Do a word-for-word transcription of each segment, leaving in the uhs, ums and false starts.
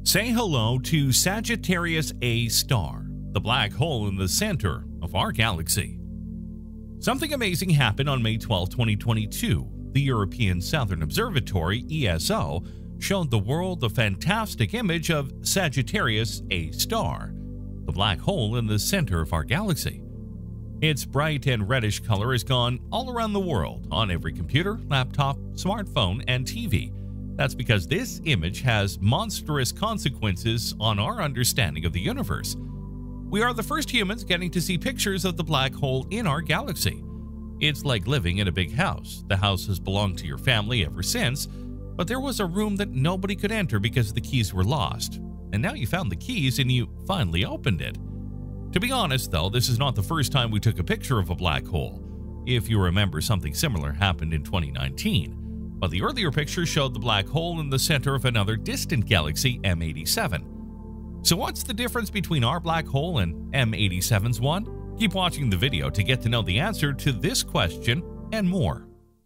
Say hello to Sagittarius A-star, the black hole in the center of our galaxy. Something amazing happened on May twelfth, twenty twenty-two. The European Southern Observatory, E S O, showed the world the fantastic image of Sagittarius A-star, the black hole in the center of our galaxy. Its bright and reddish color has gone all around the world on every computer, laptop, smartphone, and T V. That's because this image has monstrous consequences on our understanding of the universe. We are the first humans getting to see pictures of the black hole in our galaxy. It's like living in a big house. The house has belonged to your family ever since, but there was a room that nobody could enter because the keys were lost. And now you found the keys and you finally opened it. To be honest, though, this is not the first time we took a picture of a black hole. If you remember, something similar happened in twenty nineteen. But the earlier picture showed the black hole in the center of another distant galaxy, M eighty-seven. So what's the difference between our black hole and M eighty-seven's one? Keep watching the video to get to know the answer to this question and more.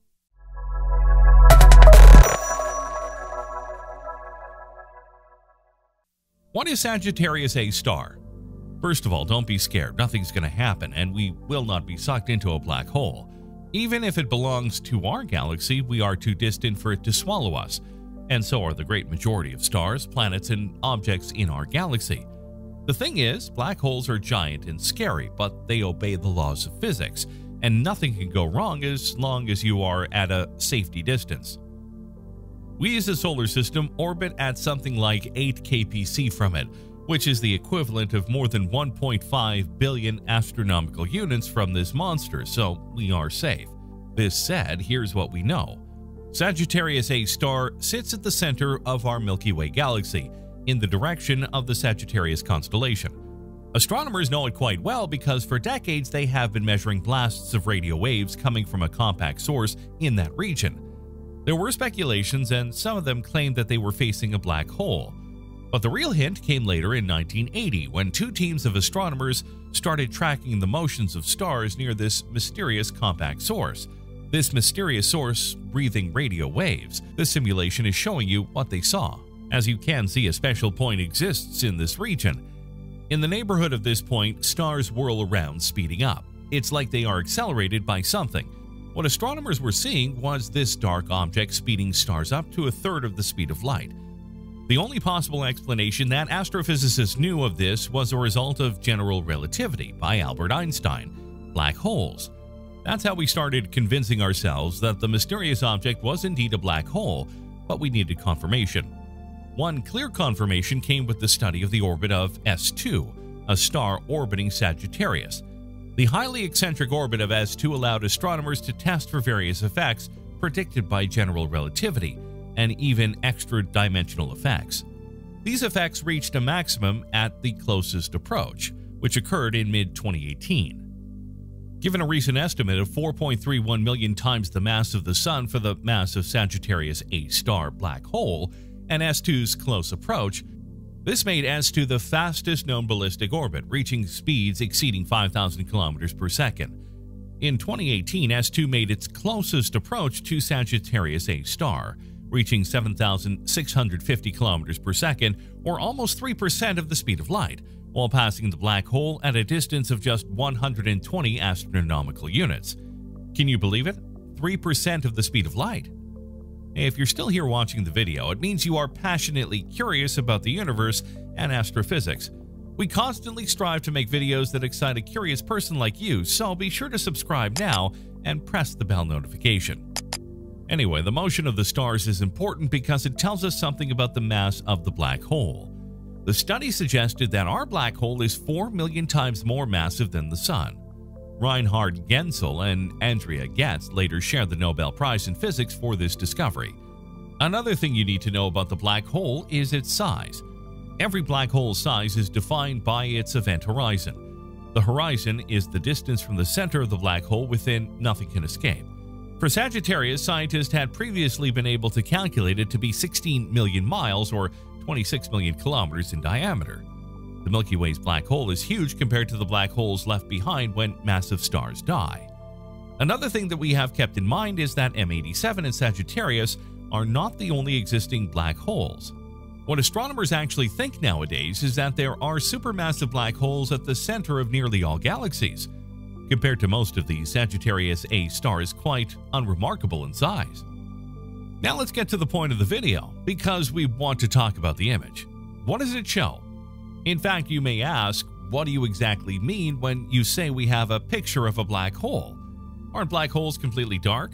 What is Sagittarius A-star? First of all, don't be scared. Nothing's going to happen, and we will not be sucked into a black hole. Even if it belongs to our galaxy, we are too distant for it to swallow us, and so are the great majority of stars, planets, and objects in our galaxy. The thing is, black holes are giant and scary, but they obey the laws of physics, and nothing can go wrong as long as you are at a safety distance. We as a solar system orbit at something like eight K P C from it, which is the equivalent of more than one point five billion astronomical units from this monster, so we are safe. This said, here's what we know. Sagittarius A-star sits at the center of our Milky Way galaxy, in the direction of the Sagittarius constellation. Astronomers know it quite well because for decades they have been measuring blasts of radio waves coming from a compact source in that region. There were speculations, and some of them claimed that they were facing a black hole. But the real hint came later in nineteen eighty, when two teams of astronomers started tracking the motions of stars near this mysterious compact source. This mysterious source breathing radio waves. This simulation is showing you what they saw. As you can see, a special point exists in this region. In the neighborhood of this point, stars whirl around, speeding up. It's like they are accelerated by something. What astronomers were seeing was this dark object speeding stars up to a third of the speed of light. The only possible explanation that astrophysicists knew of this was a result of general relativity by Albert Einstein, black holes. That's how we started convincing ourselves that the mysterious object was indeed a black hole, but we needed confirmation. One clear confirmation came with the study of the orbit of S two, a star orbiting Sagittarius. The highly eccentric orbit of S two allowed astronomers to test for various effects predicted by general relativity, and even extra-dimensional effects. These effects reached a maximum at the closest approach, which occurred in mid twenty eighteen. Given a recent estimate of four point three one million times the mass of the Sun for the mass of Sagittarius A-star black hole and S two's close approach, this made S two the fastest known ballistic orbit, reaching speeds exceeding five thousand kilometers per second. In twenty eighteen, S two made its closest approach to Sagittarius A-star, reaching seven thousand six hundred fifty kilometers per second, or almost three percent of the speed of light, while passing the black hole at a distance of just one hundred twenty astronomical units. Can you believe it? three percent of the speed of light. If you're still here watching the video, it means you are passionately curious about the universe and astrophysics. We constantly strive to make videos that excite a curious person like you, so be sure to subscribe now and press the bell notification. Anyway, the motion of the stars is important because it tells us something about the mass of the black hole. The study suggested that our black hole is four million times more massive than the Sun. Reinhard Genzel and Andrea Ghez later shared the Nobel Prize in Physics for this discovery. Another thing you need to know about the black hole is its size. Every black hole's size is defined by its event horizon. The horizon is the distance from the center of the black hole within nothing can escape. For Sagittarius, scientists had previously been able to calculate it to be sixteen million miles or twenty-six million kilometers in diameter. The Milky Way's black hole is huge compared to the black holes left behind when massive stars die. Another thing that we have kept in mind is that M eighty-seven and Sagittarius are not the only existing black holes. What astronomers actually think nowadays is that there are supermassive black holes at the center of nearly all galaxies. Compared to most of these, Sagittarius A-star is quite unremarkable in size. Now let's get to the point of the video, because we want to talk about the image. What does it show? In fact, you may ask, what do you exactly mean when you say we have a picture of a black hole? Aren't black holes completely dark?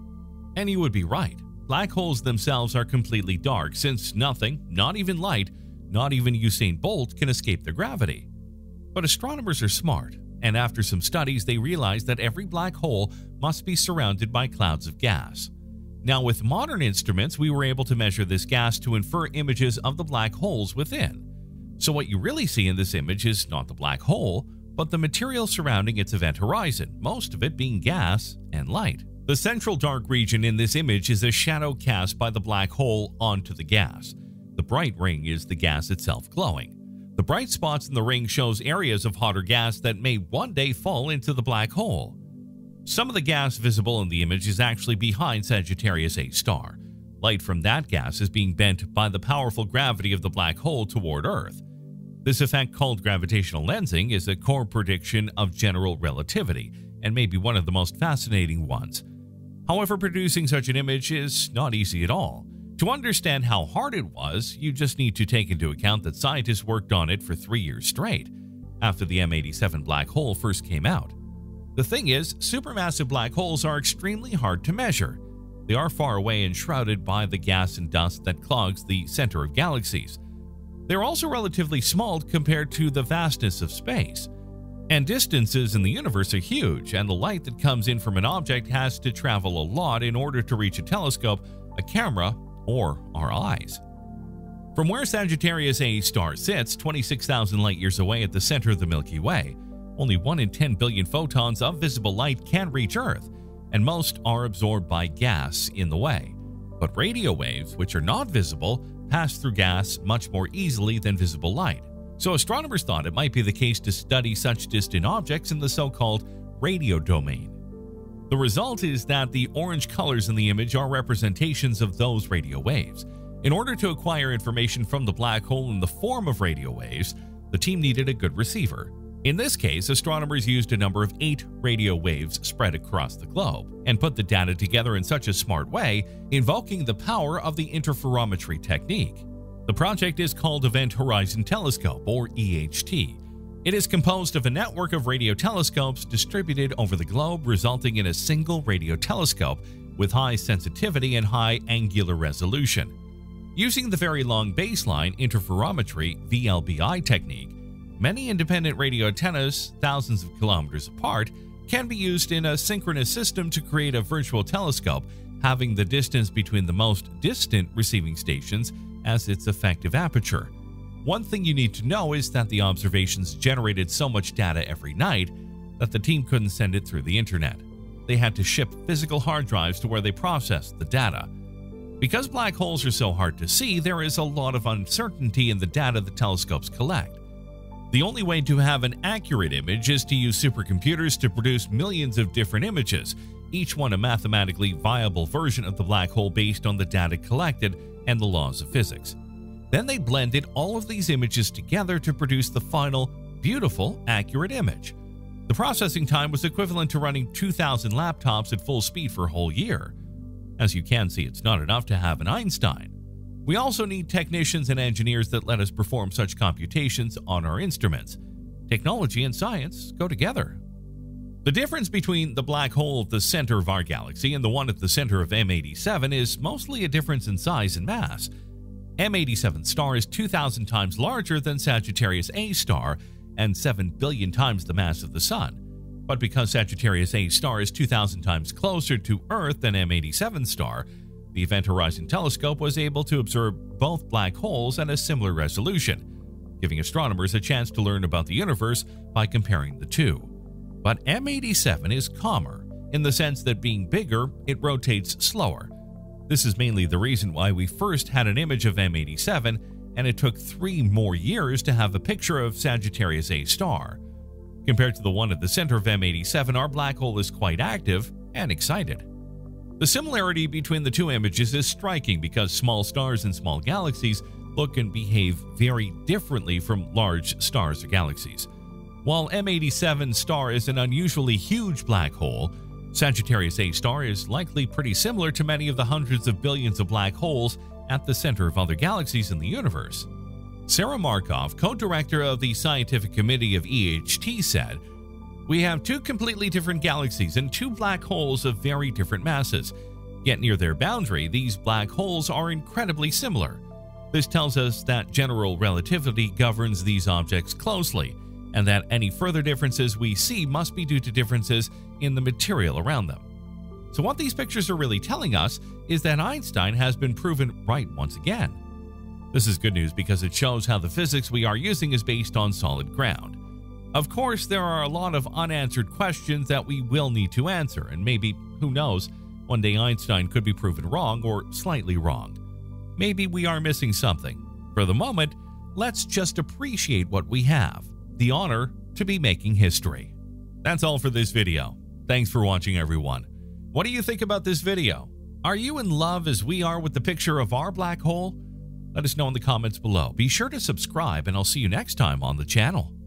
And you would be right. Black holes themselves are completely dark, since nothing, not even light, not even Usain Bolt, can escape their gravity. But astronomers are smart, and after some studies they realized that every black hole must be surrounded by clouds of gas. Now, with modern instruments, we were able to measure this gas to infer images of the black holes within. So what you really see in this image is not the black hole, but the material surrounding its event horizon, most of it being gas and light. The central dark region in this image is a shadow cast by the black hole onto the gas. The bright ring is the gas itself glowing. The bright spots in the ring shows areas of hotter gas that may one day fall into the black hole. Some of the gas visible in the image is actually behind Sagittarius A-star. Light from that gas is being bent by the powerful gravity of the black hole toward Earth. This effect, called gravitational lensing, is a core prediction of general relativity, and may be one of the most fascinating ones. However, producing such an image is not easy at all. To understand how hard it was, you just need to take into account that scientists worked on it for three years straight, after the M eighty-seven black hole first came out. The thing is, supermassive black holes are extremely hard to measure. They are far away and shrouded by the gas and dust that clogs the center of galaxies. They're also relatively small compared to the vastness of space. And distances in the universe are huge, and the light that comes in from an object has to travel a lot in order to reach a telescope, a camera, or our eyes. From where Sagittarius A-star sits, twenty-six thousand light-years away at the center of the Milky Way, only one in ten billion photons of visible light can reach Earth, and most are absorbed by gas in the way. But radio waves, which are not visible, pass through gas much more easily than visible light. So astronomers thought it might be the case to study such distant objects in the so-called radio domain. The result is that the orange colors in the image are representations of those radio waves. In order to acquire information from the black hole in the form of radio waves, the team needed a good receiver. In this case, astronomers used a number of eight radio waves spread across the globe, and put the data together in such a smart way, invoking the power of the interferometry technique. The project is called Event Horizon Telescope, or E H T. It is composed of a network of radio telescopes distributed over the globe, resulting in a single radio telescope with high sensitivity and high angular resolution. Using the Very Long Baseline Interferometry V L B I technique, many independent radio antennas, thousands of kilometers apart, can be used in a synchronous system to create a virtual telescope, having the distance between the most distant receiving stations as its effective aperture. One thing you need to know is that the observations generated so much data every night that the team couldn't send it through the internet. They had to ship physical hard drives to where they processed the data. Because black holes are so hard to see, there is a lot of uncertainty in the data the telescopes collect. The only way to have an accurate image is to use supercomputers to produce millions of different images, each one a mathematically viable version of the black hole based on the data collected and the laws of physics. Then they blended all of these images together to produce the final, beautiful, accurate image. The processing time was equivalent to running two thousand laptops at full speed for a whole year. As you can see, it's not enough to have an Einstein. We also need technicians and engineers that let us perform such computations on our instruments. Technology and science go together. The difference between the black hole at the center of our galaxy and the one at the center of M eighty-seven is mostly a difference in size and mass. M eighty-seven star is two thousand times larger than Sagittarius A-star and seven billion times the mass of the Sun. But because Sagittarius A-star is two thousand times closer to Earth than M eighty-seven star, the Event Horizon Telescope was able to observe both black holes at a similar resolution, giving astronomers a chance to learn about the universe by comparing the two. But M eighty-seven is calmer, in the sense that being bigger, it rotates slower. This is mainly the reason why we first had an image of M eighty-seven, and it took three more years to have a picture of Sagittarius A-star. Compared to the one at the center of M eighty-seven, our black hole is quite active and excited. The similarity between the two images is striking because small stars and small galaxies look and behave very differently from large stars or galaxies. While M eighty-seven star is an unusually huge black hole, Sagittarius A-star is likely pretty similar to many of the hundreds of billions of black holes at the center of other galaxies in the universe. Sarah Markov, co-director of the scientific committee of E H T, said, "We have two completely different galaxies and two black holes of very different masses. Yet near their boundary, these black holes are incredibly similar. This tells us that general relativity governs these objects closely, and that any further differences we see must be due to differences in the material around them." So what these pictures are really telling us is that Einstein has been proven right once again. This is good news because it shows how the physics we are using is based on solid ground. Of course, there are a lot of unanswered questions that we will need to answer, and maybe, who knows, one day Einstein could be proven wrong or slightly wrong. Maybe we are missing something. For the moment, let's just appreciate what we have, the honor to be making history. That's all for this video. Thanks for watching, everyone. What do you think about this video? Are you in love as we are with the picture of our black hole? Let us know in the comments below. Be sure to subscribe, and I'll see you next time on the channel.